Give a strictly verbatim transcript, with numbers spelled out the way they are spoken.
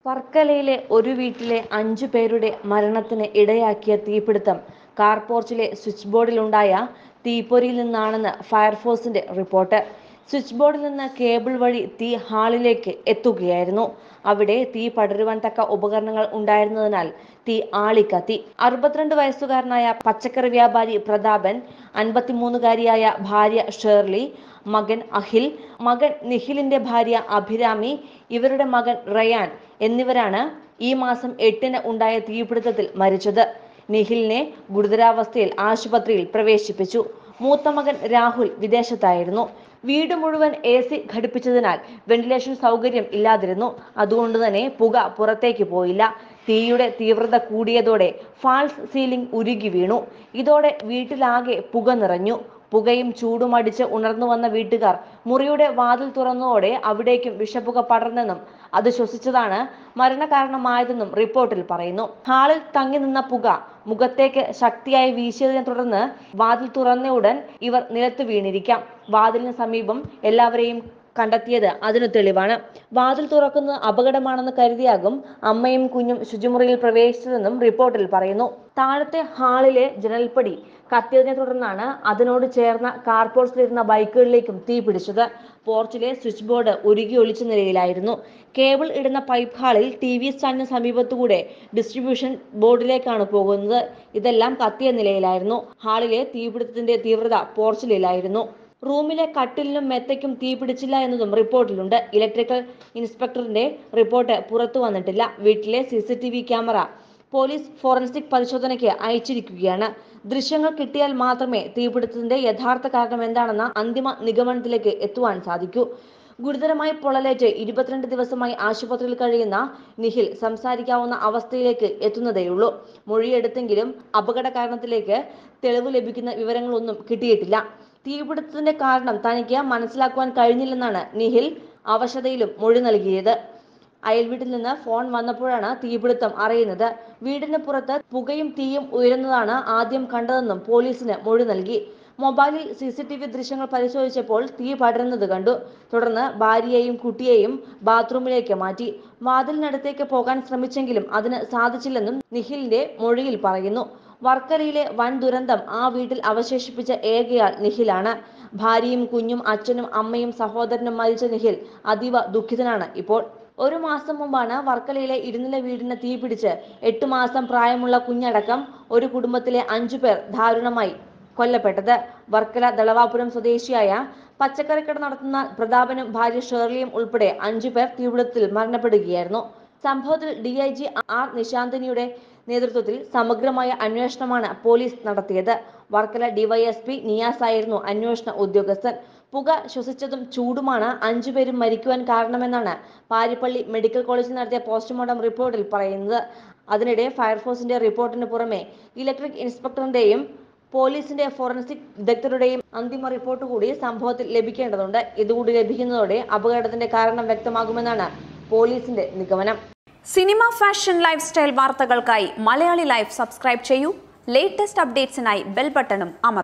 വർക്കലയിലെ ഒരു വീട്ടിലെ അഞ്ചു പേരുടെ മരണത്തിന് ഇടയാക്കിയ തീപിടുത്തം കാർ പോർച്ചിലെ സ്വിച്ച് ബോർഡിലുണ്ടായ തീപ്പൊരിയിൽ നിന്നാണെന്ന് ഫയർഫോഴ്സിന്റെ റിപ്പോർട്ട്. സ്വിച്ച് ബോർഡിൽ നിന്ന് കേബിൾ വഴി തീ ഹാളിലേക്ക് എത്തുകയായിരുന്നു. അവിടെ തീ പടരുവാൻ തക്ക ഉപകരണങ്ങൾ ഉണ്ടായിരുന്നതിനാൽ തീ ആളിക്കത്തി. അറുപത്തിരണ്ട് വയസ്സുകാരനായ പച്ചക്കറി വ്യാപാരി പ്രതാപൻ, അൻപത്തിമൂന്നുകാരിയായ ഭാര്യ ഷേർലി, മകൻ അഖിൽ, മകൻ നിഖിലിന്റെ ഭാര്യ അഭിരാമി, ഇവരുടെ മകൻ റയാൻ എന്നിവരാണ് ഈ മാസം എട്ടിന് ഉണ്ടായ തീപിടുത്തത്തിൽ മരിച്ചത്. നിഖിലിനെ ഗുരുതരാവസ്ഥയിൽ ആശുപത്രിയിൽ പ്രവേശിപ്പിച്ചു. മൂത്ത മകൻ രാഹുൽ വിദേശത്തായിരുന്നു. വീട് മുഴുവൻ എ സി ഘടിപ്പിച്ചതിനാൽ വെന്റിലേഷൻ സൗകര്യം ഇല്ലാതിരുന്നു. അതുകൊണ്ട് തന്നെ പുക പുറത്തേക്ക് പോയില്ല. തീയുടെ തീവ്രത കൂടിയതോടെ ഫാൾസ് സീലിംഗ് ഉരുകി വീണു. ഇതോടെ വീട്ടിലാകെ പുക നിറഞ്ഞു. പുകയും ചൂടും അടിച്ച് ഉണർന്നു വന്ന വീട്ടുകാർ മുറിയുടെ വാതിൽ തുറന്നതോടെ അവിടേക്കും വിഷപ്പുക പടർന്നെന്നും അത് ശ്വസിച്ചതാണ് മരണകാരണമായതെന്നും റിപ്പോർട്ടിൽ പറയുന്നു. ഹാളിൽ തങ്ങി നിന്ന പുക മുഖത്തേക്ക് ശക്തിയായി വീശിയതിനെ തുടർന്ന് വാതിൽ തുറന്ന ഉടൻ ഇവർ നിലത്ത് വീണിരിക്കാം. വാതിലിന് സമീപം എല്ലാവരെയും കണ്ടെത്തിയത് അതിനു തെളിവാണ്. വാതിൽ തുറക്കുന്നത് അപകടമാണെന്ന് കരുതിയാകും അമ്മയും കുഞ്ഞും ശുചിമുറിയിൽ പ്രവേശിച്ചതെന്നും റിപ്പോർട്ടിൽ പറയുന്നു. താഴത്തെ ഹാളിലെ ജനൽപ്പടി കത്തിയതിനെ തുടർന്നാണ് അതിനോട് ചേർന്ന കാർ പോർച്ചിലിരുന്ന ബൈക്കുകളിലേക്കും തീ പിടിച്ചത്. പോർച്ചിലെ സ്വിച്ച് ബോർഡ് ഉരുകി ഒലിച്ച നിലയിലായിരുന്നു. കേബിൾ ഇടുന്ന പൈപ്പ് ഹാളിൽ ടി വി സ്റ്റാൻഡിന് സമീപത്തുകൂടെ ഡിസ്ട്രിബ്യൂഷൻ ബോർഡിലേക്കാണ് പോകുന്നത്. ഇതെല്ലാം കത്തിയ നിലയിലായിരുന്നു. ഹാളിലെ തീപിടുത്തത്തിന്റെ തീവ്രത പോർച്ചിലില്ലായിരുന്നു. റൂമിലെ കട്ടിലിനും മെത്തയ്ക്കും തീ പിടിച്ചില്ല എന്നതും റിപ്പോർട്ടിലുണ്ട്. ഇലക്ട്രിക്കൽ ഇൻസ്പെക്ടറിന്റെ റിപ്പോർട്ട് പുറത്തു വന്നിട്ടില്ല. വീട്ടിലെ C C T V camera police forensic പരിശോധനയ്ക്ക് അയച്ചിരിക്കുകയാണ്. ദൃശ്യങ്ങൾ കിട്ടിയാൽ മാത്രമേ തീപിടുത്തത്തിന്റെ യഥാർത്ഥ കാരണം എന്താണെന്ന അന്തിമ നിഗമനത്തിലേക്ക് എത്തുവാൻ സാധിക്കൂ. ഗുരുതരമായി പൊള്ളലേറ്റ് ഇരുപത്തിരണ്ട് ദിവസമായി ആശുപത്രിയിൽ കഴിയുന്ന നിഖിൽ സംസാരിക്കാവുന്ന അവസ്ഥയിലേക്ക് എത്തുന്നതേയുള്ളൂ. മൊഴിയെടുത്തെങ്കിലും അപകട കാരണത്തിലേക്ക് തെളിവ് ലഭിക്കുന്ന വിവരങ്ങളൊന്നും കിട്ടിയിട്ടില്ല. തീപിടുത്തത്തിന്റെ കാരണം തനിക്ക് മനസ്സിലാക്കുവാൻ കഴിഞ്ഞില്ലെന്നാണ് നിഖിൽ അവശതയിലും മൊഴി നൽകിയത്. അയൽവീട്ടിൽ നിന്ന് ഫോൺ വന്നപ്പോഴാണ് തീപിടുത്തം അറിയുന്നത്. വീടിന് പുറത്ത് പുകയും തീയും ഉയരുന്നതാണ് ആദ്യം കണ്ടതെന്നും പോലീസിന് മൊഴി നൽകി. മൊബൈലിൽ സി സി ടി വി ദൃശ്യങ്ങൾ പരിശോധിച്ചപ്പോൾ തീ പടരുന്നത് കണ്ടു. തുടർന്ന് ഭാര്യയെയും കുട്ടിയെയും ബാത്റൂമിലേക്ക് മാറ്റി. വാതിലിനടുത്തേക്ക് പോകാൻ ശ്രമിച്ചെങ്കിലും അതിന് സാധിച്ചില്ലെന്നും നിഖിലിന്റെ മൊഴിയിൽ പറയുന്നു. വർക്കലയിലെ വൻ ദുരന്തം ആ വീട്ടിൽ അവശേഷിപ്പിച്ച ഏകയാൾ നിഖിലാണ്. ഭാര്യയും കുഞ്ഞും അച്ഛനും അമ്മയും സഹോദരനും മരിച്ച നിഖിൽ അതീവ ദുഃഖിതനാണ് ഇപ്പോൾ. ഒരു മാസം മുമ്പാണ് വർക്കലയിലെ ഇരുനില വീടിന് തീപിടിച്ച് എട്ടു മാസം പ്രായമുള്ള കുഞ്ഞടക്കം ഒരു കുടുംബത്തിലെ അഞ്ചു പേർ ദാരുണമായി കൊല്ലപ്പെട്ടത്. വർക്കല ദളവാപുരം സ്വദേശിയായ പച്ചക്കറിക്കട നടത്തുന്ന പ്രതാപനും ഭാര്യ ഷേർലിയും ഉൾപ്പെടെ അഞ്ചു പേർ തീപിടുത്തത്തിൽ മരണപ്പെടുകയായിരുന്നു. സംഭവത്തിൽ ഡി ഐ ജി ആർ നിശാന്തിനിയുടെ നേതൃത്വത്തിൽ സമഗ്രമായ അന്വേഷണമാണ് പോലീസ് നടത്തിയത്. വർക്കല ഡിവൈഎസ്പി നിയാസ് ആയിരുന്നു അന്വേഷണ ഉദ്യോഗസ്ഥൻ. പുക ശ്വസിച്ചതും ചൂടുമാണ് അഞ്ചുപേരും മരിക്കുവാൻ കാരണമെന്നാണ് പാരിപ്പള്ളി മെഡിക്കൽ കോളേജിൽ നടത്തിയ പോസ്റ്റ്മോർട്ടം റിപ്പോർട്ടിൽ പറയുന്നത്. അതിനിടെ ഫയർഫോഴ്സിന്റെ റിപ്പോർട്ടിന് പുറമെ ഇലക്ട്രിക് ഇൻസ്പെക്ടറിന്റെയും പോലീസിന്റെ ഫോറൻസിക് വിദഗ്ധരുടെയും അന്തിമ റിപ്പോർട്ട് കൂടി സംഭവത്തിൽ ലഭിക്കേണ്ടതുണ്ട്. ഇതുകൂടി ലഭിക്കുന്നതോടെ അപകടത്തിന്റെ കാരണം വ്യക്തമാകുമെന്നാണ് പോലീസിന്റെ നിഗമനം. സിനിമ, ഫാഷൻ, ലൈഫ് സ്റ്റൈൽ വാർത്തകൾക്കായി മലയാളി ലൈഫ് സബ്സ്ക്രൈബ് ചെയ്യൂ. ലേറ്റസ്റ്റ് അപ്ഡേറ്റ്സിനായി ബെൽ ബട്ടണും അമർത്തുക.